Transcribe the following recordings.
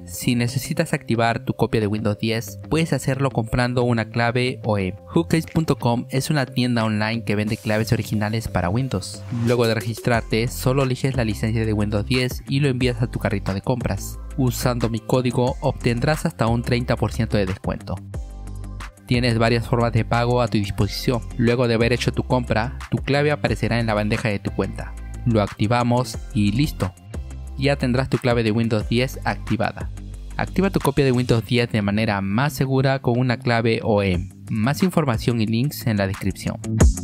Si necesitas activar tu copia de Windows 10, puedes hacerlo comprando una clave OEM. Hookcase.com es una tienda online que vende claves originales para Windows. Luego de registrarte, solo eliges la licencia de Windows 10 y lo envías a tu carrito de compras. Usando mi código obtendrás hasta un 30% de descuento. Tienes varias formas de pago a tu disposición. Luego de haber hecho tu compra, tu clave aparecerá en la bandeja de tu cuenta. Lo activamos y listo. Ya tendrás tu clave de Windows 10 activada. Activa tu copia de Windows 10 de manera más segura con una clave OEM. Más información y links en la descripción.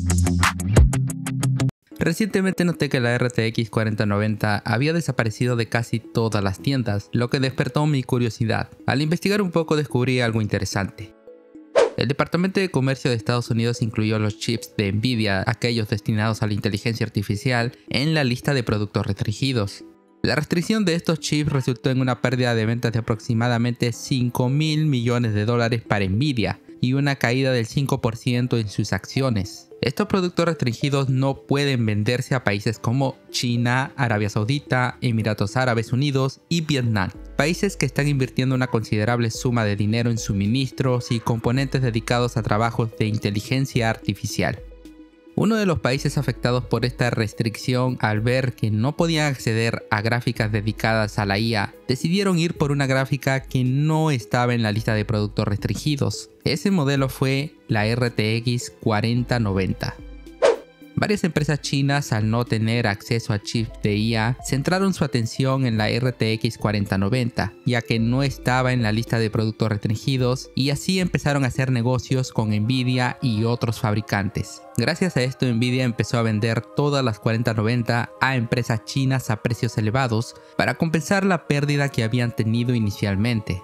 Recientemente noté que la RTX 4090 había desaparecido de casi todas las tiendas, lo que despertó mi curiosidad. Al investigar un poco descubrí algo interesante. El Departamento de Comercio de Estados Unidos incluyó los chips de Nvidia, aquellos destinados a la inteligencia artificial, en la lista de productos restringidos. La restricción de estos chips resultó en una pérdida de ventas de aproximadamente $5.000 millones para Nvidia y una caída del 5% en sus acciones. Estos productos restringidos no pueden venderse a países como China, Arabia Saudita, Emiratos Árabes Unidos y Vietnam, países que están invirtiendo una considerable suma de dinero en suministros y componentes dedicados a trabajos de inteligencia artificial. Uno de los países afectados por esta restricción, al ver que no podían acceder a gráficas dedicadas a la IA, decidieron ir por una gráfica que no estaba en la lista de productos restringidos. Ese modelo fue la RTX 4090. Varias empresas chinas, al no tener acceso a chips de IA, centraron su atención en la RTX 4090, ya que no estaba en la lista de productos restringidos, y así empezaron a hacer negocios con Nvidia y otros fabricantes. Gracias a esto, Nvidia empezó a vender todas las 4090 a empresas chinas a precios elevados para compensar la pérdida que habían tenido inicialmente.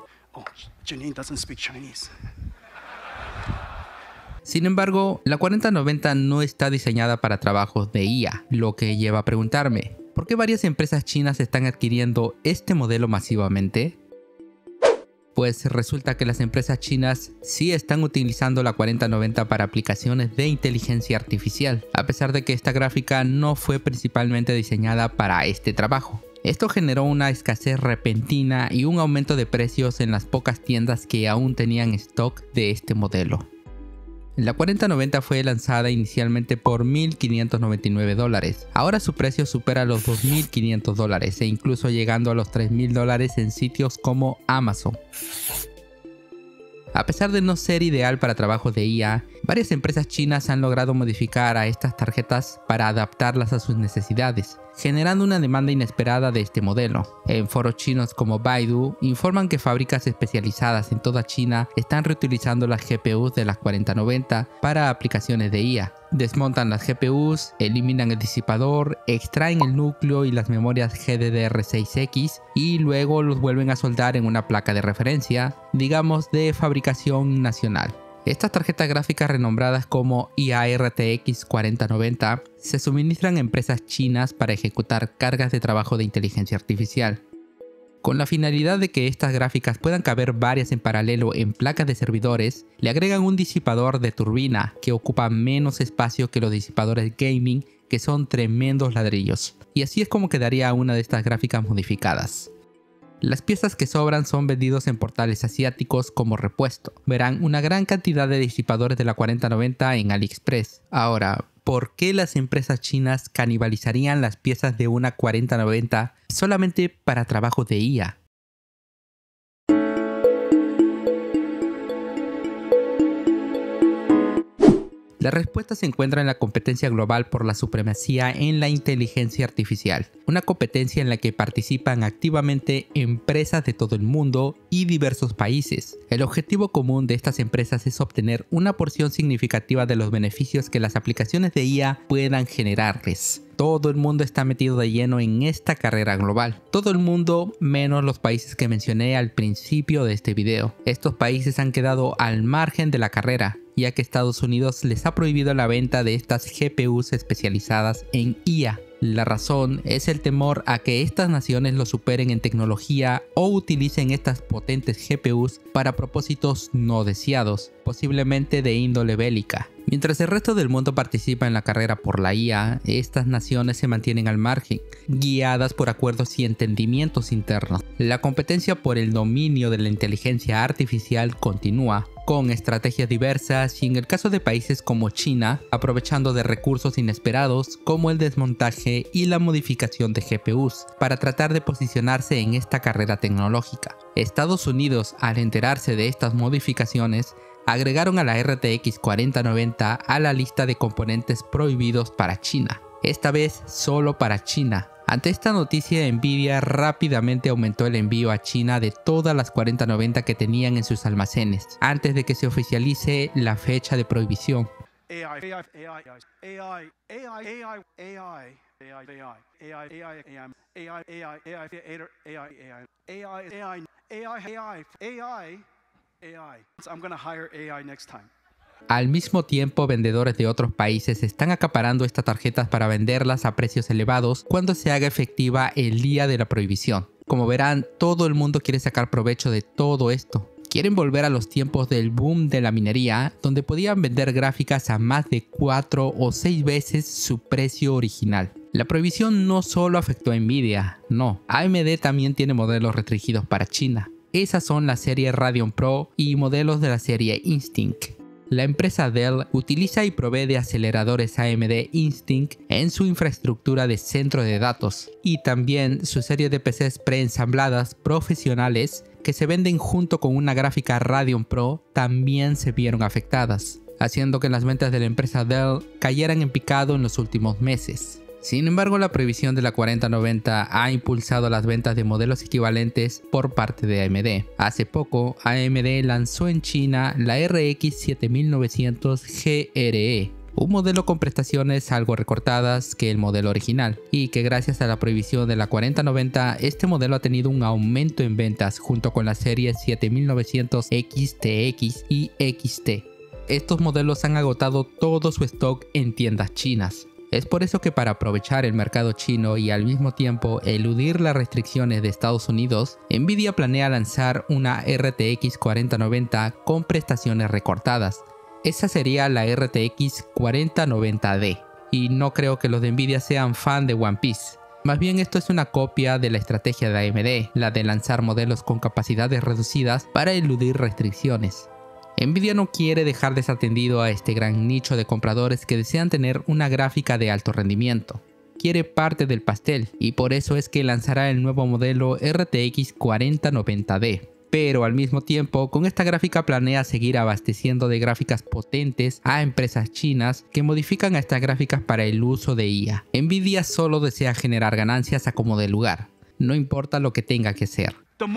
Sin embargo, la 4090 no está diseñada para trabajos de IA, lo que lleva a preguntarme, ¿por qué varias empresas chinas están adquiriendo este modelo masivamente? Pues resulta que las empresas chinas sí están utilizando la 4090 para aplicaciones de inteligencia artificial, a pesar de que esta gráfica no fue principalmente diseñada para este trabajo. Esto generó una escasez repentina y un aumento de precios en las pocas tiendas que aún tenían stock de este modelo. La 4090 fue lanzada inicialmente por $1.599. Ahora su precio supera los $2.500 e incluso llegando a los $3.000 en sitios como Amazon. A pesar de no ser ideal para trabajos de IA, varias empresas chinas han logrado modificar a estas tarjetas para adaptarlas a sus necesidades, generando una demanda inesperada de este modelo. En foros chinos como Baidu informan que fábricas especializadas en toda China están reutilizando las GPUs de las 4090 para aplicaciones de IA. Desmontan las GPUs, eliminan el disipador, extraen el núcleo y las memorias GDDR6X y luego los vuelven a soldar en una placa de referencia, digamos de fabricación nacional. Estas tarjetas gráficas renombradas como IA-RTX 4090 se suministran a empresas chinas para ejecutar cargas de trabajo de inteligencia artificial. Con la finalidad de que estas gráficas puedan caber varias en paralelo en placas de servidores, le agregan un disipador de turbina que ocupa menos espacio que los disipadores gaming, que son tremendos ladrillos. Y así es como quedaría una de estas gráficas modificadas. Las piezas que sobran son vendidos en portales asiáticos como repuesto. Verán una gran cantidad de disipadores de la 4090 en AliExpress. Ahora, ¿por qué las empresas chinas canibalizarían las piezas de una 4090 solamente para trabajos de IA? La respuesta se encuentra en la competencia global por la supremacía en la inteligencia artificial, una competencia en la que participan activamente empresas de todo el mundo y diversos países. El objetivo común de estas empresas es obtener una porción significativa de los beneficios que las aplicaciones de IA puedan generarles. Todo el mundo está metido de lleno en esta carrera global. Todo el mundo menos los países que mencioné al principio de este video. Estos países han quedado al margen de la carrera, ya que Estados Unidos les ha prohibido la venta de estas GPUs especializadas en IA. La razón es el temor a que estas naciones lo superen en tecnología o utilicen estas potentes GPUs para propósitos no deseados, posiblemente de índole bélica. Mientras el resto del mundo participa en la carrera por la IA, estas naciones se mantienen al margen, guiadas por acuerdos y entendimientos internos. La competencia por el dominio de la inteligencia artificial continúa, con estrategias diversas y en el caso de países como China, aprovechando de recursos inesperados como el desmontaje y la modificación de GPUs para tratar de posicionarse en esta carrera tecnológica. Estados Unidos, al enterarse de estas modificaciones, agregaron a la RTX 4090 a la lista de componentes prohibidos para China, esta vez solo para China. Ante esta noticia, Nvidia rápidamente aumentó el envío a China de todas las 4090 que tenían en sus almacenes, antes de que se oficialice la fecha de prohibición. Al mismo tiempo, vendedores de otros países están acaparando estas tarjetas para venderlas a precios elevados cuando se haga efectiva el día de la prohibición. Como verán, todo el mundo quiere sacar provecho de todo esto. Quieren volver a los tiempos del boom de la minería, donde podían vender gráficas a más de 4 o 6 veces su precio original. La prohibición no solo afectó a Nvidia, no, AMD también tiene modelos restringidos para China. Esas son la serie Radeon Pro y modelos de la serie Instinct. La empresa Dell utiliza y provee de aceleradores AMD Instinct en su infraestructura de centro de datos y también su serie de PCs preensambladas profesionales que se venden junto con una gráfica Radeon Pro también se vieron afectadas, haciendo que las ventas de la empresa Dell cayeran en picado en los últimos meses. Sin embargo, la prohibición de la 4090 ha impulsado las ventas de modelos equivalentes por parte de AMD. Hace poco, AMD lanzó en China la RX 7900 GRE, un modelo con prestaciones algo recortadas que el modelo original, y que gracias a la prohibición de la 4090, este modelo ha tenido un aumento en ventas junto con la serie 7900 XTX y XT. Estos modelos han agotado todo su stock en tiendas chinas. Es por eso que para aprovechar el mercado chino y al mismo tiempo eludir las restricciones de Estados Unidos, Nvidia planea lanzar una RTX 4090 con prestaciones recortadas. Esa sería la RTX 4090D. Y no creo que los de Nvidia sean fan de One Piece. Más bien esto es una copia de la estrategia de AMD, la de lanzar modelos con capacidades reducidas para eludir restricciones. Nvidia no quiere dejar desatendido a este gran nicho de compradores que desean tener una gráfica de alto rendimiento. Quiere parte del pastel y por eso es que lanzará el nuevo modelo RTX 4090D. Pero al mismo tiempo, con esta gráfica planea seguir abasteciendo de gráficas potentes a empresas chinas que modifican a estas gráficas para el uso de IA. Nvidia solo desea generar ganancias a como de lugar, no importa lo que tenga que hacer.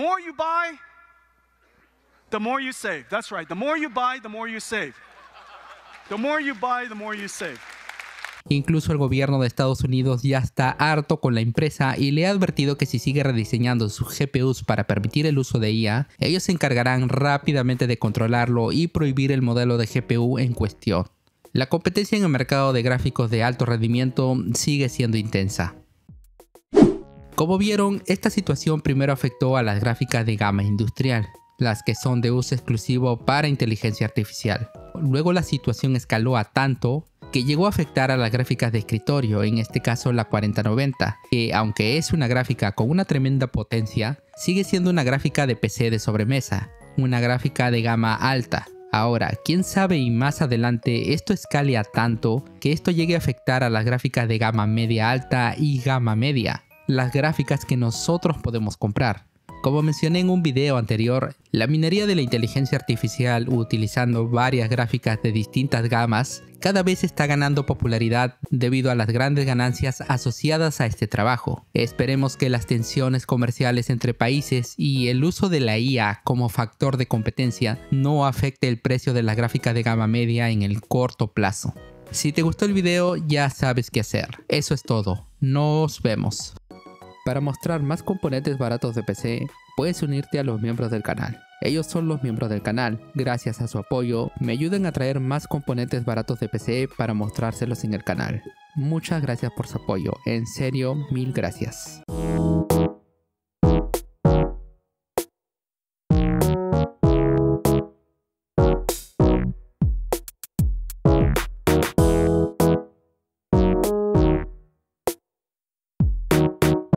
The more you save. That's right. The more you buy, the more you save. The more you buy, the more you save. Incluso el gobierno de Estados Unidos ya está harto con la empresa y le ha advertido que si sigue rediseñando sus GPUs para permitir el uso de IA, ellos se encargarán rápidamente de controlarlo y prohibir el modelo de GPU en cuestión. La competencia en el mercado de gráficos de alto rendimiento sigue siendo intensa. Como vieron, esta situación primero afectó a las gráficas de gama industrial, las que son de uso exclusivo para inteligencia artificial. Luego la situación escaló a tanto que llegó a afectar a las gráficas de escritorio, en este caso la 4090, que aunque es una gráfica con una tremenda potencia, sigue siendo una gráfica de PC de sobremesa, una gráfica de gama alta. Ahora, quién sabe y más adelante esto escale a tanto que esto llegue a afectar a las gráficas de gama media alta y gama media, las gráficas que nosotros podemos comprar. Como mencioné en un video anterior, la minería de la inteligencia artificial utilizando varias gráficas de distintas gamas cada vez está ganando popularidad debido a las grandes ganancias asociadas a este trabajo. Esperemos que las tensiones comerciales entre países y el uso de la IA como factor de competencia no afecte el precio de las gráficas de gama media en el corto plazo. Si te gustó el video ya sabes qué hacer. Eso es todo. Nos vemos. Para mostrar más componentes baratos de PC, puedes unirte a los miembros del canal. Ellos son los miembros del canal. Gracias a su apoyo, me ayudan a traer más componentes baratos de PC para mostrárselos en el canal. Muchas gracias por su apoyo. En serio, mil gracias.